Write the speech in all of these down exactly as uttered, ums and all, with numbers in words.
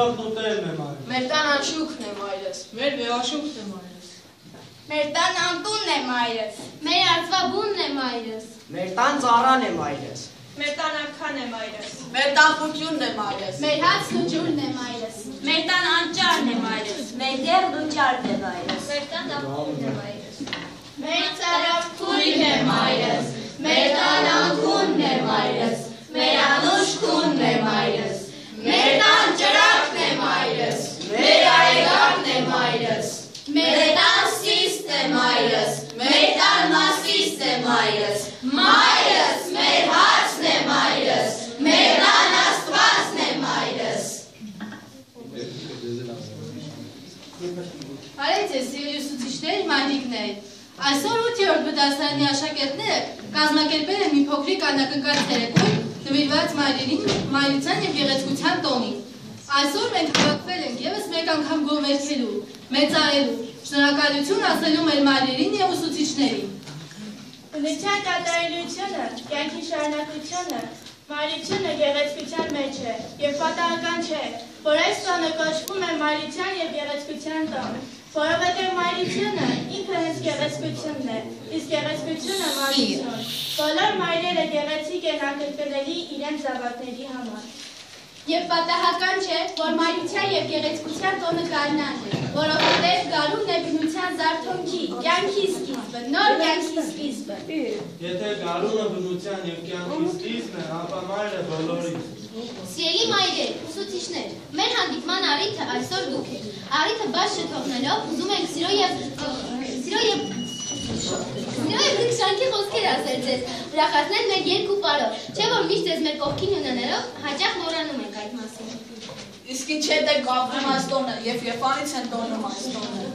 Ջրախն ուտելն եմ այրս։ Մեր տան անշուքն եմ այրս։ Մեր վեհաշուքն եմ այրս։ Մեր տան անտունն եմ այրս։ Մեր արձվաբունն եմ այրս։ Մեր տան ծառան եմ այրս։ Մեր տան արքան եմ այրս։ Մեր տան խուճյունն եմ այրս։ Մեր հացն ու ջուրն եմ այրս։ Մեր տան անճարն եմ այրս։ Մեր դեղն ու ճարն եմ այրս։ Մեր տան ապուրն եմ այրս։ Մեր ծարավթուրին եմ այրս։ Մեր տան անկունն եմ այրս։ Մեր անուշ քունն եմ այրս։ Մեր տան ջրակն եմ այրս։ Մեր այգակն եմ այրս։ Մեր տան սիստ եմ այրս։ Մեր տան մասիստ եմ այրս։ Մայրս մեր հացն եմ այրս։ Մեր տան աստվածն եմ այրս։ Արեց ես սիրելի ուսուցիչներ, մայրիկներ, այսօր ութերորդ բը դասարանի աշակերտները կազմակերպել են մի փոքրիկ անակնկալ ցերեկոյ նվիրված մայրերին, մայրության և գեղեցկության տոնին։ Այսօր մենք հավաքվել ենք ևս մեկ անգամ գովերքելու, մեծարելու, շնորհակալություն ասելու մեր մայրերին և ուսուցիչներին։ Բնության կատարելությունը, կյանքի շարունակությունը, մայրությունը գեղեցկության մեջ է և պատահական չէ, որ այս տոնը կոչվում է մայրության և գեղեցկության տոն, որովհետև մայրությունը ինքը հենց գեղեցկությունն է, իսկ գեղեցկությունը մայրություն։ Բոլոր մայրերը գեղեցիկ են ակրկրելի իրենց զավակների համար։ Եվ պատահական չէ, որ մայրության և գեղեցկության տոնը գարնան է, որովհետև գարունն է բնության զարթոնքի, կյանքի սկիզբը, նոր կյանքի սկիզբը։ Եթե գարունը բնության և կյանքի սկիզբն է, ապա մայրը բոլորից։ Սիրելի մայրեր, ուսուցիչներ, մեր հանդիպման առիթը այսօր դուք եք։ Առիթը բաց չթողնելով ուզում ենք սիրո և սիրո և Սիրո և գրքշանքի խոսքեր ասել ձեզ, ուրախացնել մեր երկու պարով, չէ որ միշտ ձեզ մեր կողքին ունենալով հաճախ մոռանում ենք այդ մասին։ Իսկ ինչ հետ է կապվում այս տոնը և երբանից են տոնում այս տոնը։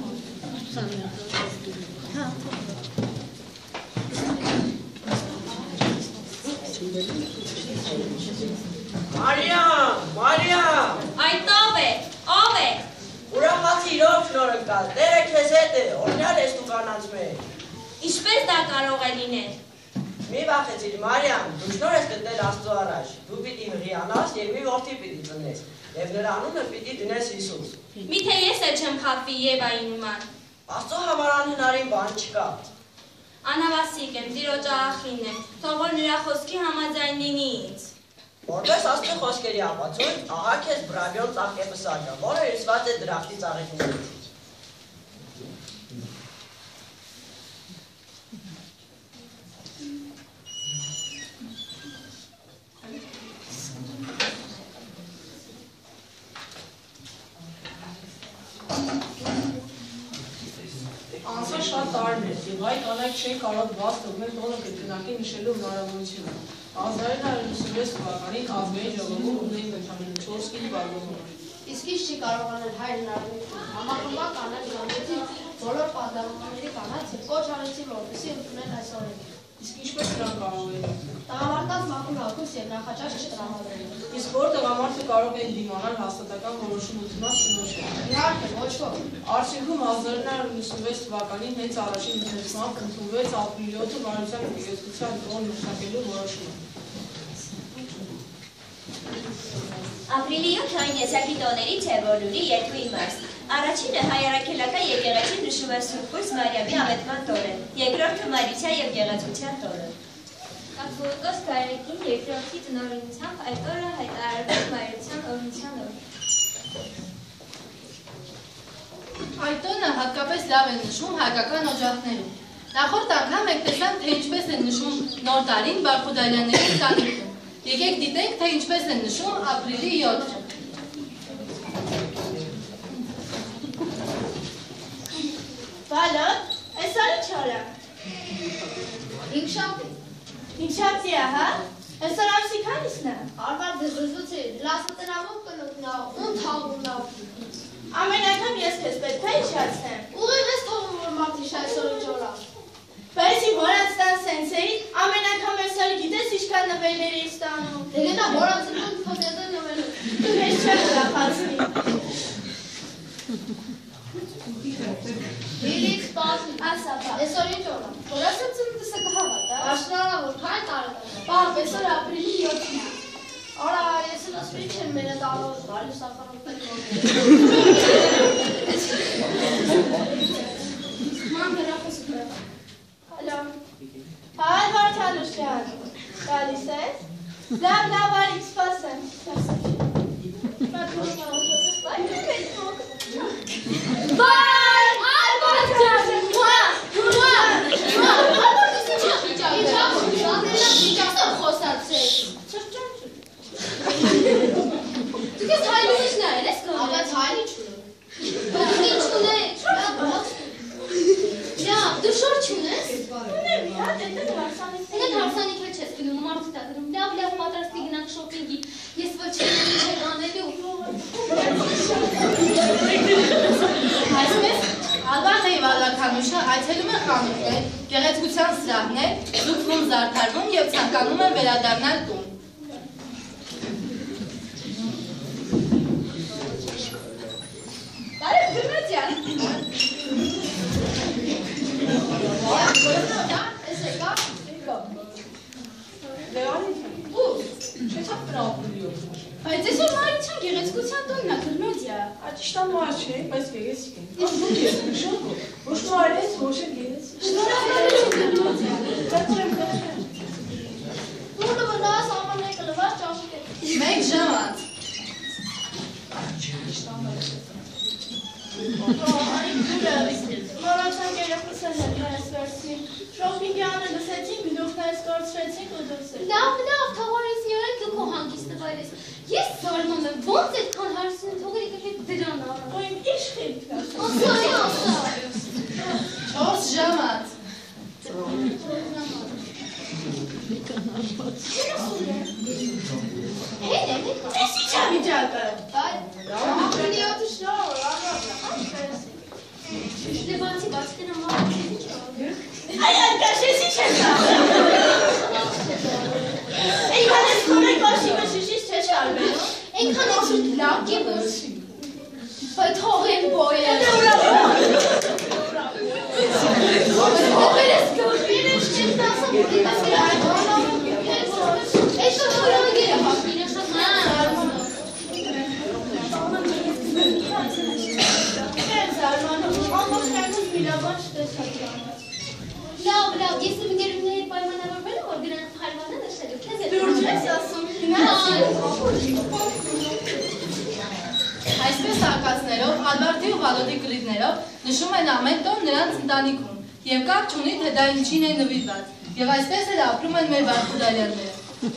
Մարիամ, Մարիամ, Այդ ով է, ով է։ ուրախացիր ով շնորհակալ, Տերը քեզ հետ է, օրհնյալ ես դու կանանց մեջ։ Ինչպես դա կարող է լինել։ Մի վախեցիր, Մարիամ, դու շնորհ ես գտնել Աստծո առաջ, դու պիտի հղիանաս և մի որդի պիտի ծնես, և նրա անունը պիտի դնես Հիսուս։ Միթե ես էլ չեմ խաբվի Եվայի նման։ Աստծո համար անհնարին բան չկա։ Անհավասիկ եմ, Տիրոջ աղախինն եմ, թող որ նրա խոսքի համաձայն լինի ինձ։ Որպես Աստծո խոսքերի ապացույց, ահա քեզ բրավյոն ծաղկեպսակը, որը հյուսված է դրախտի ծաղիկներից։ Անցած շատ տարիներ և այդ կանայք չէին կարող բաց թողնել տոնը կրկնակի նշելու հնարավորությունը։ հազար նավը ութսունվեց թվականին ազգային ժողովում ունեին ընդամենը չորս կին վարվողներ։ Իսկ ինչ չի կարողանել հայր հնարավորություն, համախմբակ կանաչ գամեցին բոլոր պատդարությունների կանաչ և կոչ արեցին որպեսզի ընդունել այս օրենքը։ Իսկ ինչպես նրանք կարող էին։ Տղամարդկանց մաքուր հագուստ և նախաճաշ չտրամադրել։ Իսկ որ տղամարդը կարող էին դիմանալ հաստատական որոշում ընդունած կնոջը։ Իհարկե, ոչ ոք։ Արդյունքում հազար նավը ութսունվեց թվականին հենց առաջին ընթերցմամբ ընդունվեց ապրիլի ութը մայրության և գեղեցկության տոն մշակելու որոշումը։ Ապրիլի յոթը այն եզակի տոներից է, որ ունի երկու իմաստ։ Առաջինը հայ առաքելական եկեղեցին նշում է Սուրբ Կույս Մարիամի ավետման տոնը, երկրորդը մայրության և գեղեցկության տոնը։ Կաթողիկոս Գայրիկին երկրորդի տնօրինությամբ այդ օրը հայտարարվեց մայրության օրհնության օր։ Այդ տոնը հատկապես լավ են նշում հայկական օջախներում։ Նախորդ անգամ եք տեսանք, թե ինչպես են նշում նոր տարին Բարխուդալյանների ընտանիքում։ Եկեք դիտենք, թե ինչպես են նշում ապրիլի յոթը։ Բալոտ, այսօր ինչ օր է։ Հինգշաբթի։ Հինգշաբթի է, հա։ Այսօր ամսի քանիսն է։ Արմար դժվզուցի, լասատրամով կնոտնավ, ուն թաղունավ։ Ամեն անգամ ես քեզ պետք է իջացնեմ։ Ուղիղ ես թողում, որ մարդիշ այսօր ինչ օր է։ Բայց իմ հորացտան սենսեի ամեն անգամ այսօր գիտես ինչքան նվերներ էի ստանում։ Դե գետա հորացնում փոքրեզը նվերում։ Դու ես չեմ ուրախացնի։ Լիլիք սպասի, ասապա, այսօր ինչ օր է։ Որ ասա ծննդսը կհավատա։ Աշնանավոր, քանի տարեկան։ Պապ, այսօր ապրիլի յոթն է։ Արա, ես ասվի չեմ մերը տալով, բարի սախարոտների ման գրախս կրը։ Հալո։ Հայ Վարդանուշյան, գալիս ես։ Լավ, լավ, արիք սպասեմ։ Բայ, այ Վարդան, մուա, մուա, մուա, Դու ես հայլունից նայել ես կողմ։ Աղաց հայլի չունը։ Ինչ ունեք։ Լավ, դու շոր չունես։ ունեմ, հատ էտ են հարսանիք։ Ունեն հարսանիք էլ չես գնում, մարդու տա գրում։ Լավ, լավ պատրաստի գնանք շոպինգի։ Ես ոչ չեմ չեմ անելու։ Այսպես, Ալբանեի վալականուշը այցելում են խանութներ, գեղեցկության սրահներ, զուգվում զարդարվում և ցանկանում են վերադառնալ տուն։ Բարև Գրմատյան։ Ես եկա, եկա։ Լեոնի, ու, չեչապ պրապուլիո։ Բայց այսօր Մարիչյան գեղեցկության տունն է, Գրմատյա։ Աչիշտան մար չէ, բայց գեղեցիկ են։ Ոչ ես, շնորհ, ոչ նորես, ոչ էլ գեղեցիկ։ Շնորհակալություն Գրմատյա։ Դարձրեմ դարձրեմ։ Դուրը վնաս ամանե կլվաս ճաշուկ է։ Մեկ ժամ անց։ Արիք դուրը, մորացանք երեխուսել են այս վերսի։ Շոպինգի անը լսեցինք, գլուխներս կորցրեցինք ու դուրսել։ Լավ, լավ, թավարեսիորեն դու քո հանգիստը վայրես։ Ես զարմանում եմ, ոնց այդքան հարցին թողերի կհետ դրան առան։ Ու իմ իշխիլ կար։ Ասա, ասա։ Չորս ժամ անց։ Հետ է, հետ է։ Ես իչա միջակը։ Բայ, Ապրիլի ոտը շնոր, աղաղը, այս վերսի։ դե բացի բացի դրա մարդի չա։ Այ արկաշ ես իչ եմ կա։ Էնքան ես կորեք բաշի մշիշից չէ շարվել։ Ենքան է չուտ լակ է բս։ Բայց հողեն բոյ է։ Հողեր ես գորբին ես չես տասը բուլի տասը Էշը հորանգեր է հապին է շատ Չեմ զարմանում, ամբողջ կայնուս միլաբան չտեսակ յանած։ լավ, լավ, ես իմ գերումների հետ պայմանավորվել եմ, որ գրանք հարվանը նշելու, քեզ է Դուրջ ես ասում։ Այսպես արկածներով, Ալբարտի ու Վալոդի կռիվներով նշում են ամեն տոն նրանց ընտանիքում և կապ չունի, թե դա ինչին է նվիրված և այսպես էլ ապրում են մեր վարդուդարյանները։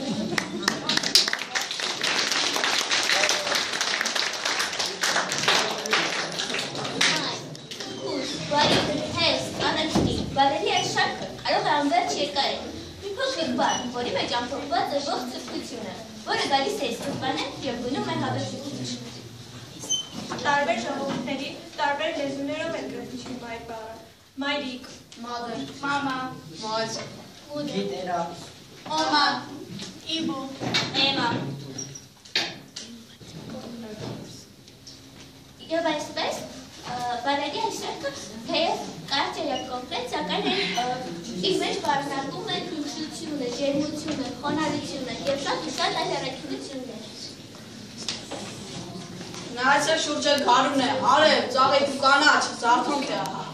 Բարի, հես, անաքնի, բարելի այս շարքը կարող է անվերջ երկար է։ Մի փոքրիկ բան, որի մեջ ամփոփված է ողջ սրբությունը, որը գալիս է սկզբանե և գնում է հավերժություն։ Տարբեր ժողովուրդների, տարբեր լեզուներով են գրեցին այդ բառը։ Մայրիկ, Mother, Մամա, Moz, Գիտերա, Օմա, Իբու, Էմա։ Եվ այսպես, բարելի այս շարքը, թեև կարճ է և կոնկրետ, սակայն իր մեջ պարունակում է քնքշությունը, ջերմությունը, խոնարհությունը և շատ շատ այլ առաքինություններ։ Նայեցեք շուրջը գարուն է, արև, ծաղիկ ու կանաչ, զարթոնք է ահա։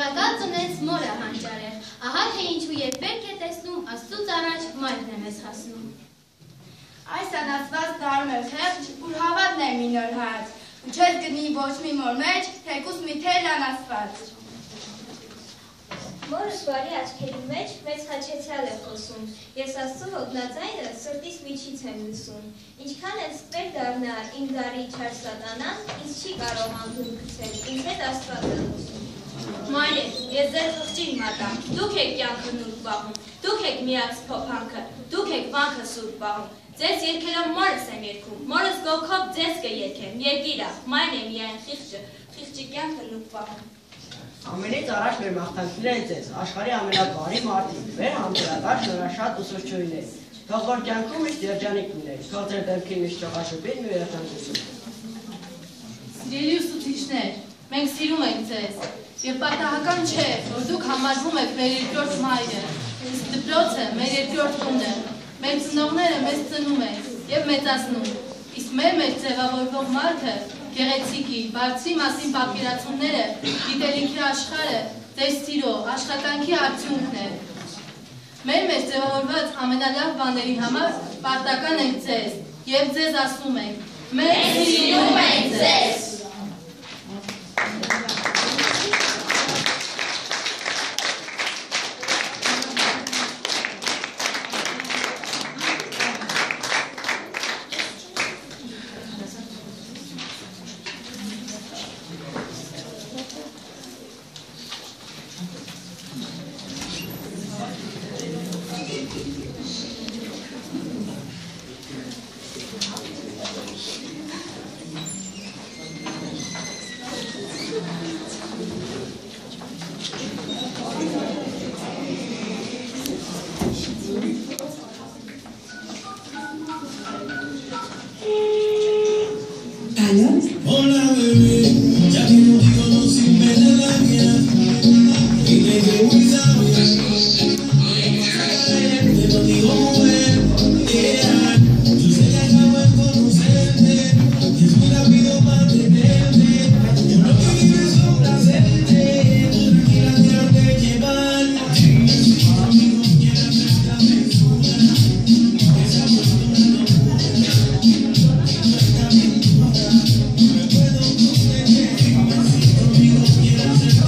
Արկած ծնեց մորը հանճարեղ, ահա թե ինչու երբ վերք է տեսնում, աստծուց առաջ մայրն է մեզ հասնում։ Այս անասված դարմեր խեղճ, ուր հավատն է մի նոր հաց, ու չես գնի ոչ մի մոր մեջ, թեկուս մի թել անասված։ Մորս բարի աչքերի մեջ մեծ հաչեցյալ է խոսում, ես աստծու հոգնածայնը սրտիս միջից եմ լսում, ինչքան էլ ստվեր դառնա իմ դարի չար սատանան, ինձ չի կարող անդուր գցել, ինձ հետ աստված է խոսում։ Մայր, ես ձեր խղճին մատամ, դուք եք կյանքը նուրբ պահում, դուք եք միած փոփանքը, դուք եք վանքը սուրբ պահում, ձեզ երկելով մորս եմ երկում, մորս գոքով ձեզ կերքեմ, երկիրա, մայն է միայն խիղճը, խիղճի կյանքը նուրբ պահում։ Ամենից առաջ մեր մաղթանքները ձեզ, աշխարհի ամենաբարի մարդիկ, մեր համբերատար շնորհաշատ ուսուցչուհիներ, թող որ կյանքում միշտ երջանիկ լինեք, թող ձեր դեմքին միշտ ճոխաշփին ու երջանկություն։ Սիրելի ուսուցիչներ, մենք սիրում ենք ձեզ, եւ պատահական չէ, որ դուք համարվում եք մեր երկրորդ մայրը, իսկ դպրոցը մեր երկրորդ տունը, մեր ծնողները մեզ ծնում են եւ մեծացնում, իսկ մեր մեջ ձևավորվող մարդը, գեղեցիկի, բարձրի մասին պատկերացումները, գիտելիքի աշխարհը, ձեր սիրո, աշխատանքի արդյունքն է։ Մեր մեջ ձևավորված ամենալավ բաների համար պարտական ենք ձեզ եւ ձեզ ասում ենք. մենք սիրում ենք ձեզ։ Hola bebé, ya que no digo no sin pena en la vida, y me quedo muy sabia, te lo digo mujer, yeah, yo sé que acabo de conocerte, y es muy rápido mantenerte, yo no quiero vivir complacerte, tú tranquila déjate llevar, si tu amigo quiere ser la persona, esa persona no puede, no está bien dura. Puedo conseguir, si tu amigo quiere ser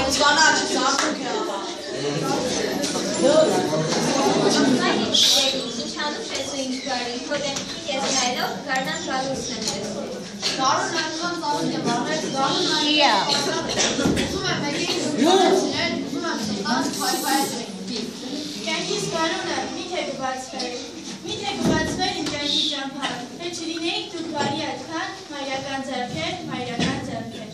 Զանաչ, զարթուք է աղա։ Չանուշ ես ու ինչ գարի, հոդենքին ես նայլով գարնան գալուսն եմ տեսնում։ Գարուն այնքան ծանոթ եմ առել, գարուն այնքան ուզում եմ մեկին զուգանեցիներ, ուզում եմ սնտած փայփայեցրեք։ Կյանքիս գարունը միթե կբացվեր, միթե կբացվեր իմ կյանքի ճամփան, թե չլինեիք դուք բարի այդքան, մայրական ձեռքեր, մայրական ձեռքեր։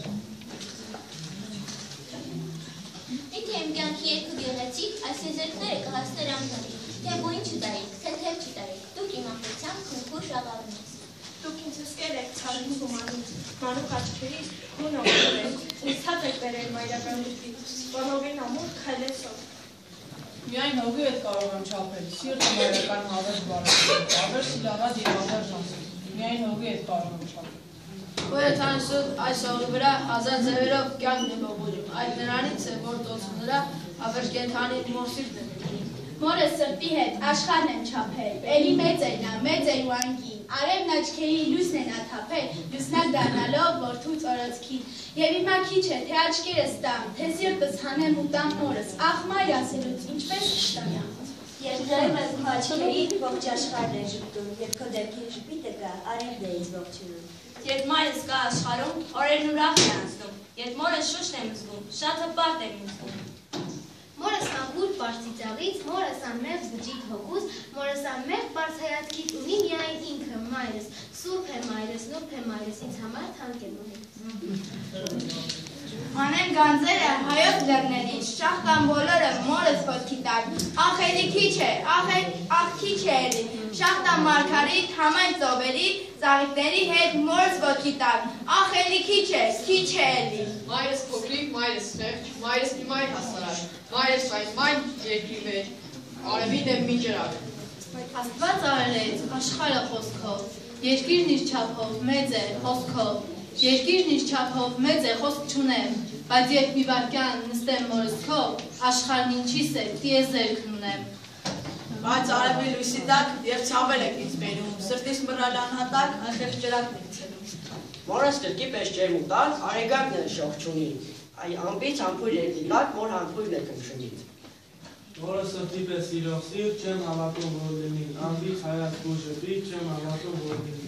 Միթե իմ կյանքի երկու գեղեցիկ, այս եզերքները կհասներ ամբարի, թե բույն չտարիք, թե թև չտարիք, դուք իմ ամբրության քնքուշ աղավն ես։ Դուք ինձ հսկել եք ցավին գումանից, մանուկ աչքերից, հուն ողոր եք, ինձ հատ եք բերել մայրական դուքից, բանովին ամուր քայլեսով։ Միայն հողի հետ կարող եմ չափել, սիրտը մայրական հավերժ բարեցին, հավերժ սիրավատ և հավերժ անսին, միայն հողի հետ կարող եմ չափել։ Խորհրդանշում այս հողի վրա հազար ձևերով կյանքն է բողոջում, այդ նրանից է, որ ծոցում նրա հավերժ կենդանի մորսիրտն է։ Մորս սրտի հետ աշխարհն եմ չափել, էլի մեծ էր նա, մեծ էր ու անկին, արևն աչքերի լույսն է նա թափել, լուսնակ դառնալով որդու ծորոցքին, եւ հիմա քիչ է, թե աչքերս տամ, թե սիրտս հանեմ ու տամ մորս, ախ մայր ասելուց ինչպես կշտանամ։ Երբ նայում եմ քո աչքերին, ողջ աշխարհն է ժպտում, երբ քո դեպքի ժպիտը կա, արևն է ինձ ողջունում։ Երբ մայրս կա աշխարհում, օրերն ուրախ են անցնում, երբ մորս շուշն եմ զգում, շատ հպարտ եմ զգում։ Մորս անգուր պարծիծաղից, մորս անմեղ զջիտ հոգուս, մորս անմեղ պարծայատքից ունի միայն ինքը մայրս, սուրբ է մայրս, նուրբ է մայրս, ինձ համար թանկ է մայրս։ Անեմ գանձերը հայոց լեռներից, շախտան բոլորը մորս ոտքի տակ, ախ էլի քիչ է, ախ քիչ է էլի, շախտան մարգարիտ, համայն ծովերի, ծաղիկների հետ մորս ոտքի տակ, ախ էլի քիչ է, քիչ է էլի։ Մայրս փոքրիկ, մայրս խեղճ, մայրս մի մայր հասարակ, մայրս այն մայն երկրի մեջ, արևի դեմ մի ջրակ։ Աստված արարեց աշխարհը խոսքով, երկիրն իր չափով մեծ է խոսքով, երկիրն իր չափով մեծ է խոսք չունեմ, բայց երբ մի վայրկյան նստեմ մորս քով, աշխարհն ինչիս է, տիեզերքն ունեմ։ Բայց արևի լույսի տակ և ցավել եք ինձ բերում, սրտիս մռալ անհատակ, անխեղճ ջրակն եք ցելում։ Մորս կրկի պես ջերմուտան, արեգակն է շող չունի, այ ամպից ամպույր է դիլակ, որ համպույրն է կնշունից։ Որը սրտի պես իրող սիրտ չեմ հավատում որ լինի, ամպից հայացք ու ժպիտ չեմ հավատում որ լինի։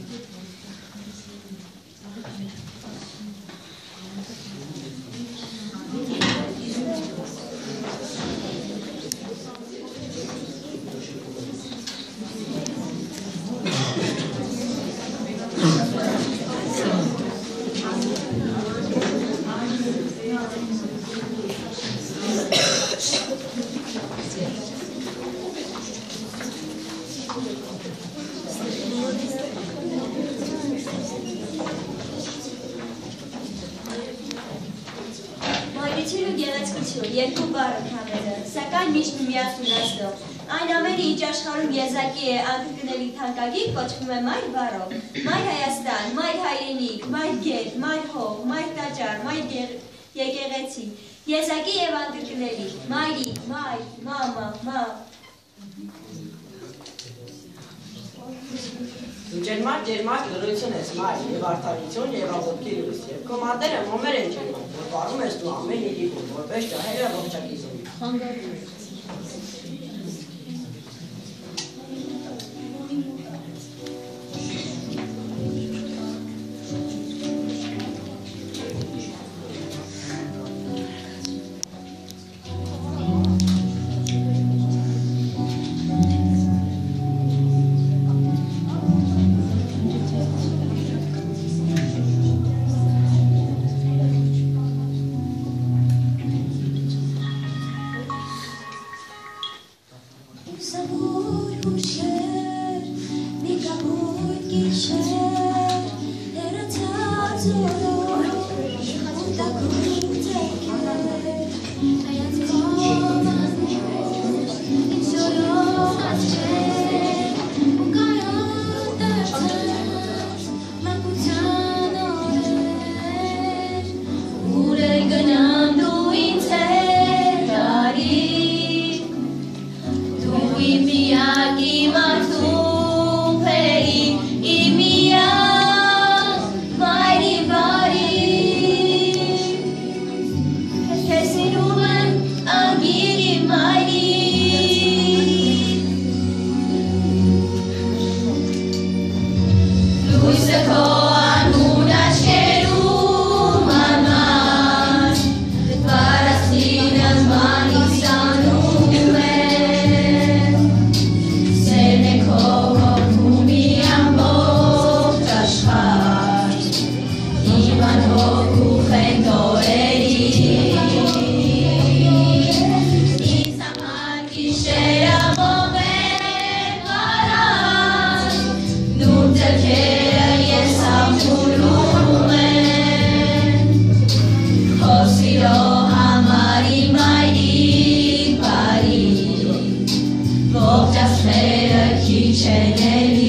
Երկու բառը քամերը, սակայն միշտ միասնացնող։ Այն ամենը ինչ աշխարհում եզակի է անկրկնելի թանկագիր կոչվում է մայր բառով։ Մայր Հայաստան, մայր հայրենիք, մայր գետ, մայր հող, մայր տաճար, մայր եկեղեցի, եզակի եւ անկրկնելի, մայրիկ, մայր, մամա, մամ։ Ջերմակ ջերմակ լրություն ես մայր և արդարություն և աղոտքի լույս և քո մատերը մոմեր են ջերմակ, որ պարում ես դու ամեն իրիկում, որպես ջահերը ողջակիզում։ սիրում եմ անգիրի մայրի Լույսը քո անուն աչքերում անման Վարասինը մանից անում է Սերն է քո հոգում ի ամբողջ աշխարհ Իման հոգու խենթորերի Ինձ համար գիշերը ողջ է վարած Նուր ձեռքերը ես ամփոփում եմ Քո սիրո համար իմ այրիկ բարի Ողջ աստղերը քիչ են էլի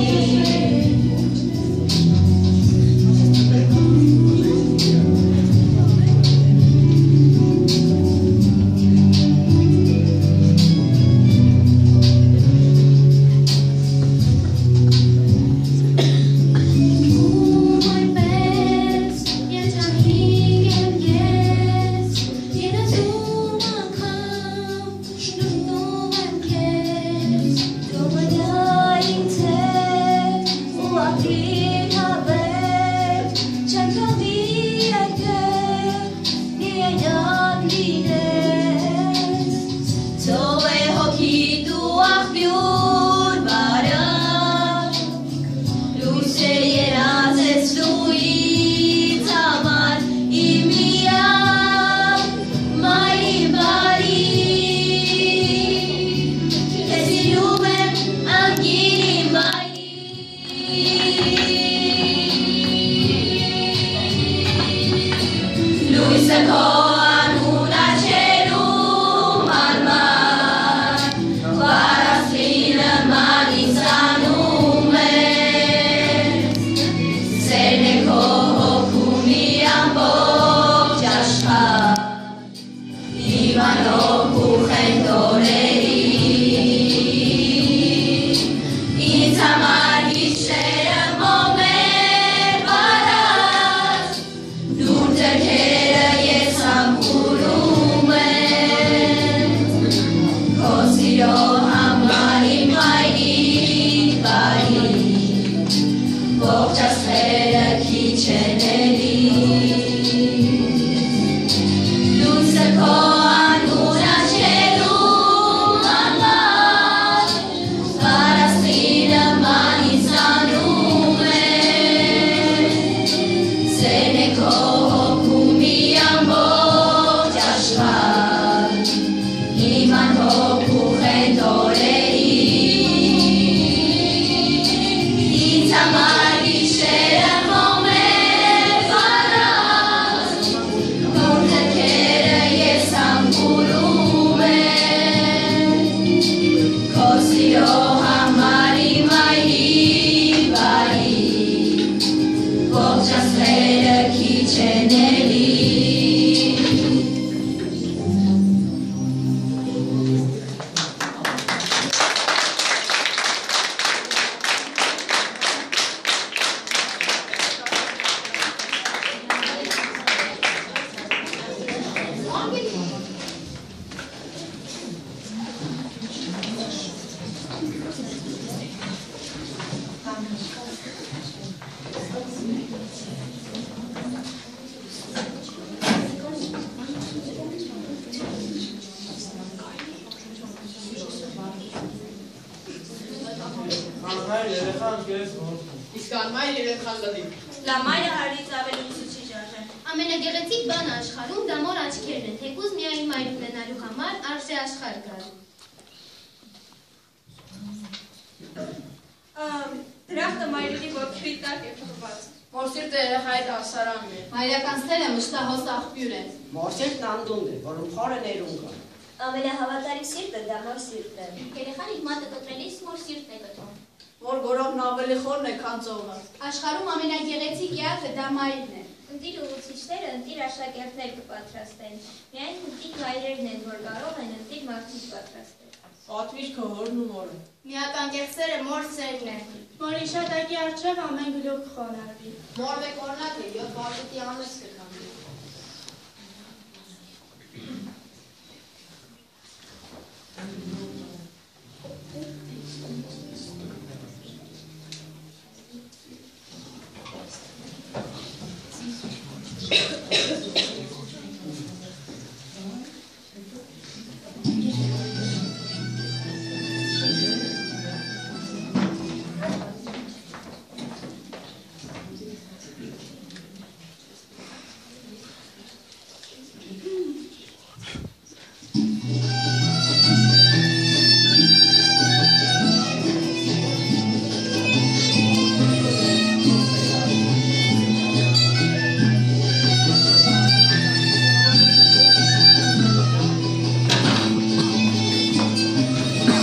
Լամայրը հարից ավելի ուսուցիչ արժե։ Ամենագեղեցիկ բանը աշխարհում դա մոր աչքերն են, թեկուզ միայն մայր ունենալու համար արժե աշխարհ գալ։ Դրախտը մայրերի ոտքի տակ է փռված։ Մորսիրտը երեխայի դասարանն է։ Մայրական սերը մշտահոս աղբյուր է։ Մորսիրտն անդունդ է, որում խորը ներում կա։ Ամենահավատարիմ սիրտը դա մոր սիրտն է։ Երեխան իր մատը կտրելիս մոր սիրտն է կտրում։ Որ գորովն ավելի խորն է, քան ծովը։ Աշխարհում ամենագեղեցիկ եղը դա մայրն է։ Ընտիր ուղուցիչները ընտիր աշակերտներ կպատրաստեն։ Միայն ընտիր մայրերն են, որ կարող են ընտիր մարդիկ պատրաստել։ Պատվիր քո հորն ու մորը։ Միական կեղսերը մոր սերն է։ Մորի շատակի առջև ամեն գլուխ խոնարհվի։ Մորն է կորնակ է, յոթ վարդի անես կքամի։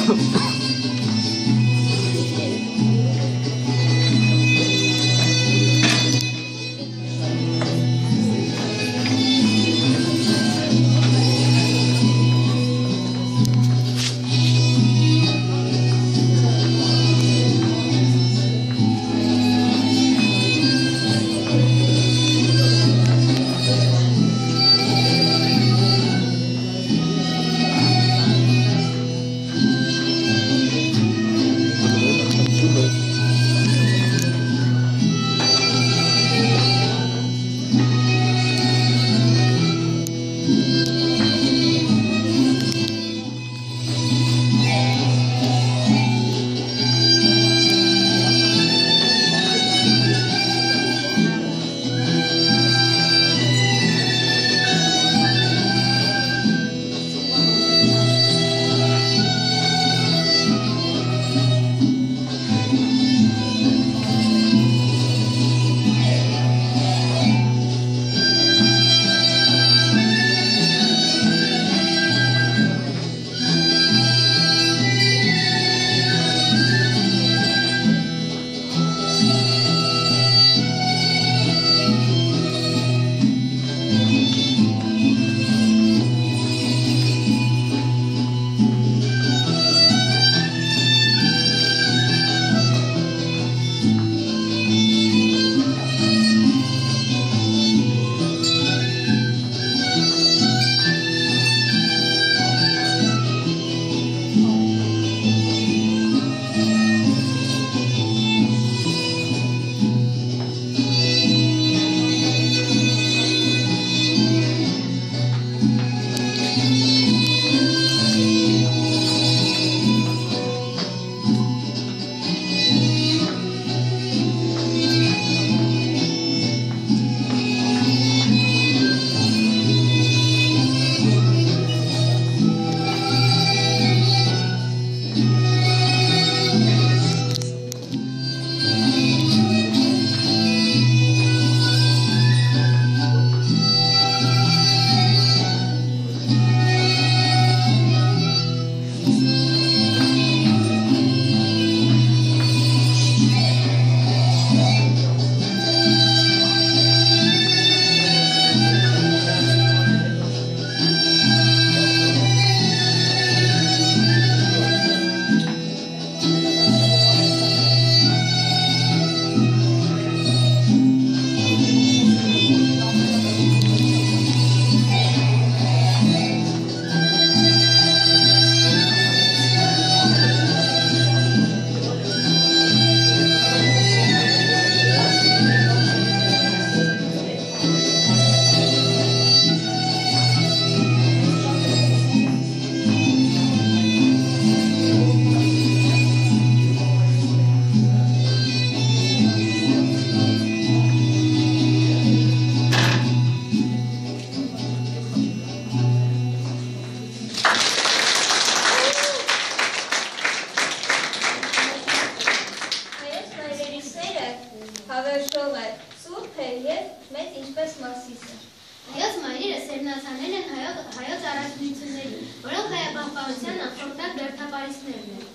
հավերժող է, սուրբ է և մեծ ինչպես Մասիսը։ Հայոց մայրերը սերմնացանել են հայոց առաքինությունների, որոնք հայապահպանության նախորդակ բերդապարիսներն են։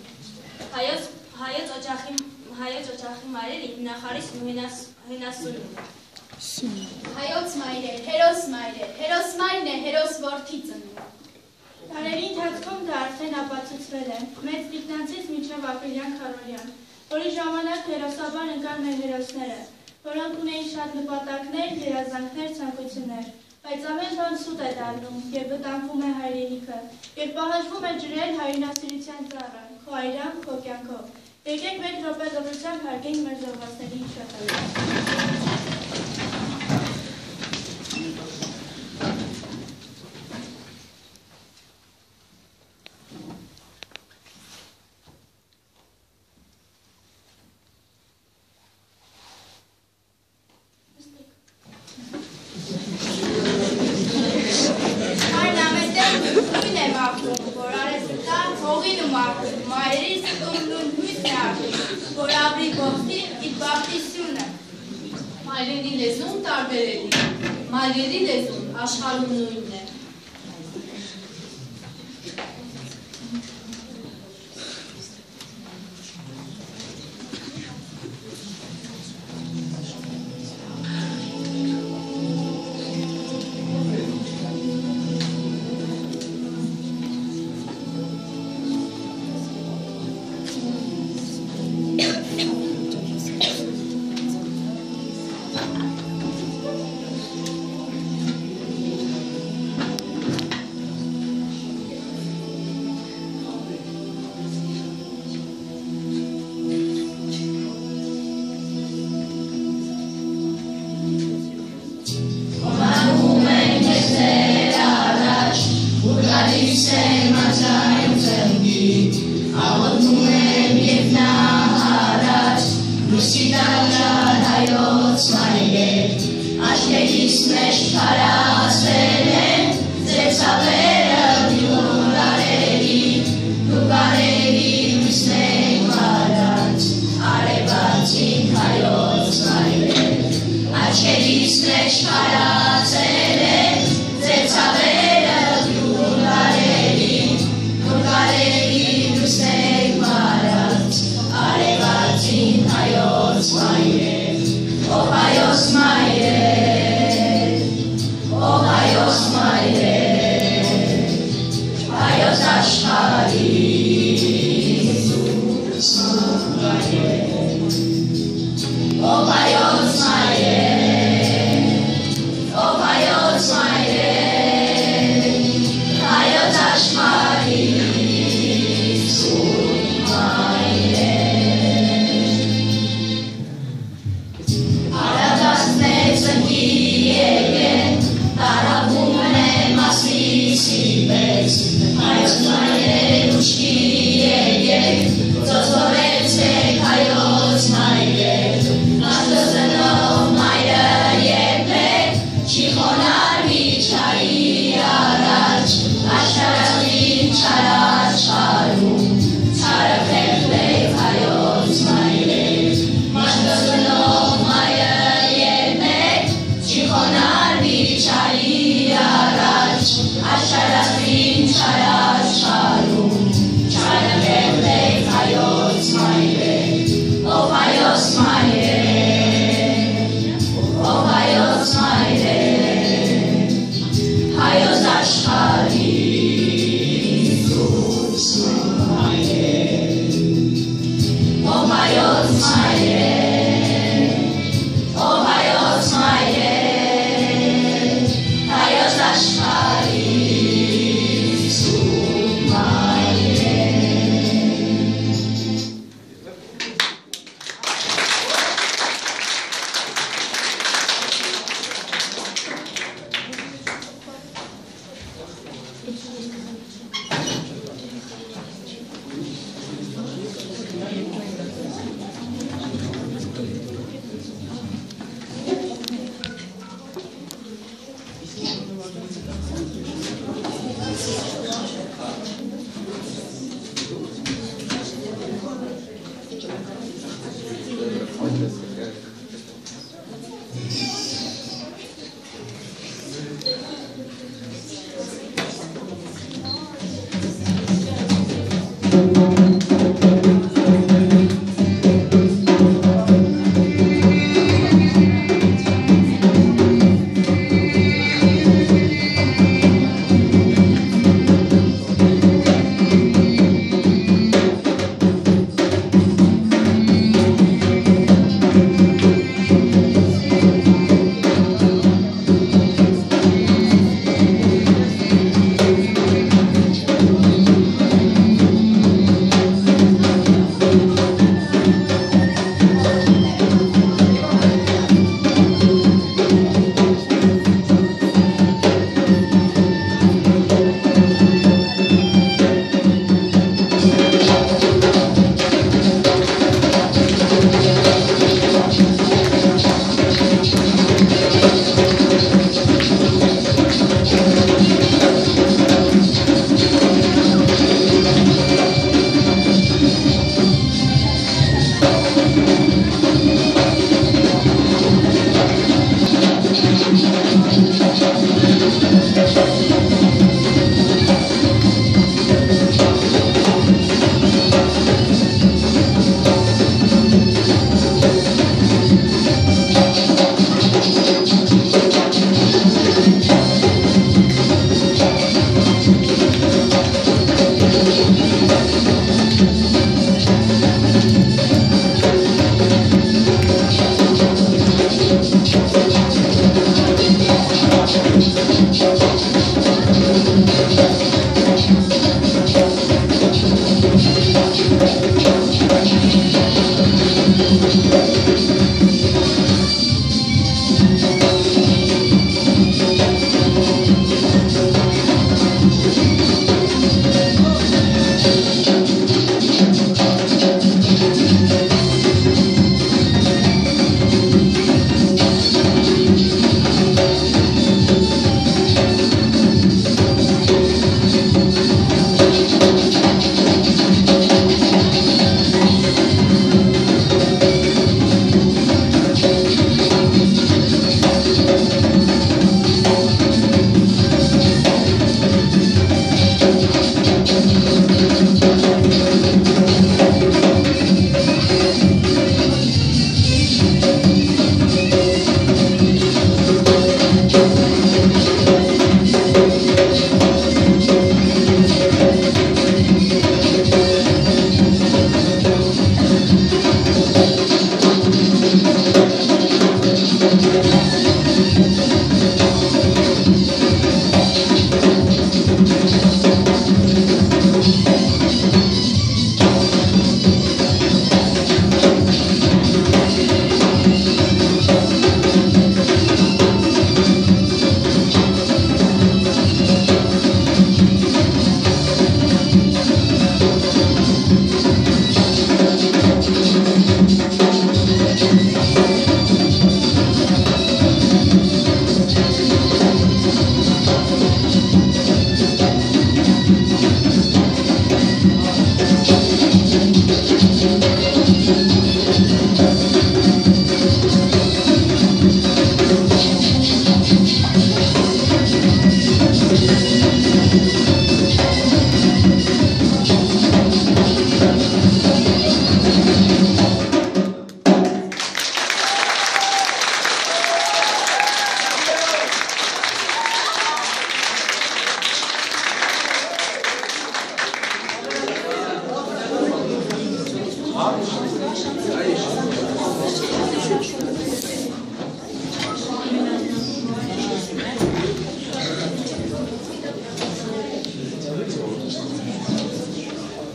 Հայոց օջախի մայրերը հիմնախարիսն ու հենասունն։ Հայոց մայրեր, հերոս մայրեր, հերոս մայրն է հերոս որդի ծնում։ Տարերի ընթացքում դա արդեն ապացուցվել է, մեծ տիկնանցից մինչև ապրիլյան Քարորյան, որի ժամանակ հերոսաբար ընկան մեր հերոսները, որոնք ունեին շատ նպատակներ, երազանքներ, ցանկություններ, բայց ամեն բան սուտ է դառնում և վտանգվում է հայրենիքը, երբ պահանջվում է ջրել հայրենասիրության ծառը, քո այրան, քո կյանքով։ Եկեք մեկ րոպե լռությամբ հարգենք մեր զոհվածների հիշատակը։ Մայրերի լեզուն տարբեր է լինում, մայրերի լեզուն աշխարհում նույնն է։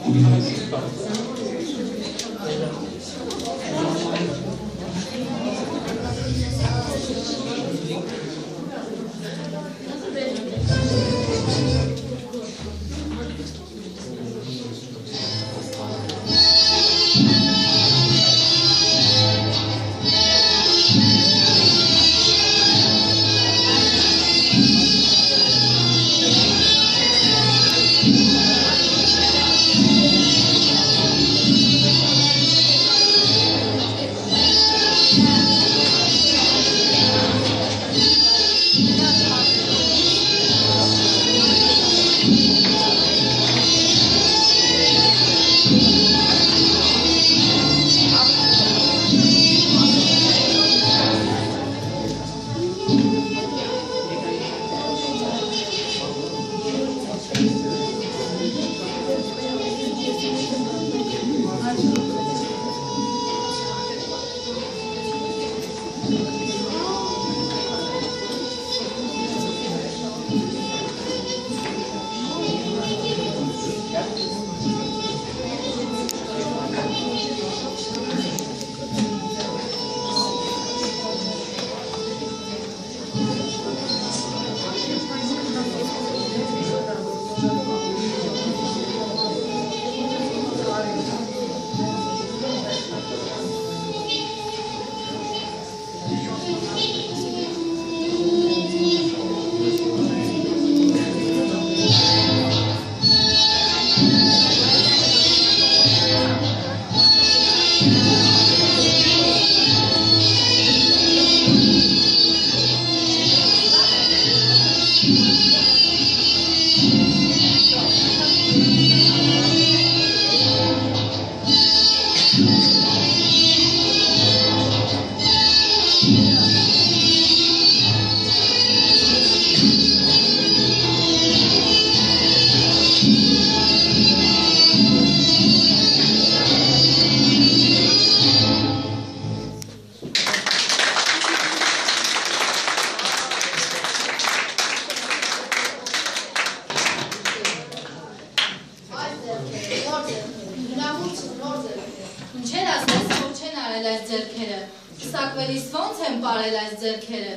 Ինչեր ասես, որ չեն արել այս ձեռքերը, սակվելիս ոնց են պարել այս ձեռքերը։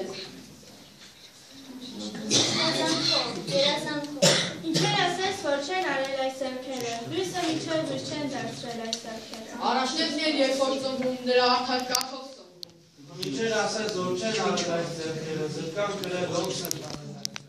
Ինչեր ասես, որ չեն արել այս ձեռքերը, լույսը միջև լույս չեն դարձրել այս ձեռքերը։ Առաջնետներ երբ որ ծնվում նրա արդարկաթով ծնվում։ Ինչեր ասես, որ չեն արել այս ձեռքերը, զրկան գրել ոնց են արել։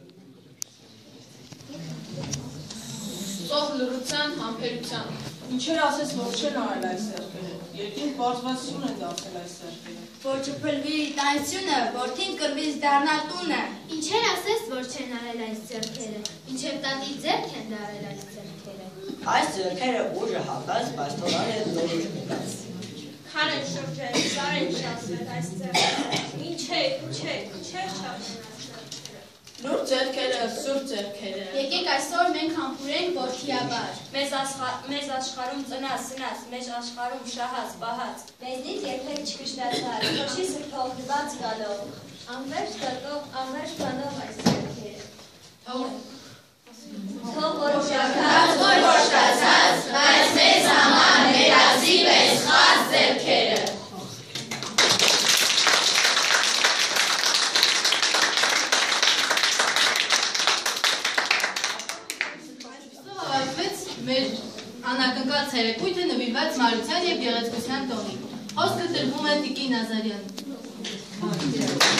Ծով լռության, համբերության։ Ինչեր ասես, որ չեն արել այս ձեռքերը, երկին պարզվածություն են դարձել այս ձեռքերը։ Որ չփլվի տանությունը, որդին կրվից դառնալ տունը։ Ինչեր ասես, որ չեն արել այս ձեռքերը, ինչև տատի ձեռք են դարել այս ձեռքերը։ Այս ձեռքերը ուժը հատած, բայց թողան է նորուժ մտած։ Քան են շրջել, սար են շասվել այս ձեռքերը։ Ինչ է, չեք, չեք շասվել այս ձեռքերը։ Լուր ձեռքերը, սուր ձեռքերը։ Եկեք այսօր մենք համբուրենք որդիաբար։ Մեզ աշխարհում ծնած, սնած, մեզ աշխարհում շահած, պահած։ Մեզնից երբեք չկշտացար, փոշի սրբող նված գալով, անվերջ կրկով, անվերջ բանով այս ձեռքերը։ Թող որ շաքած, որ շտացած, բայց մեզ համար ներազի պես խած ձեռքերը։ Մեր անակնկալ ցերեկույթը նվիրված Մարության և գեղեցկության տոնին։ Խոսքը տրվում է Տիկին Ազարյանին։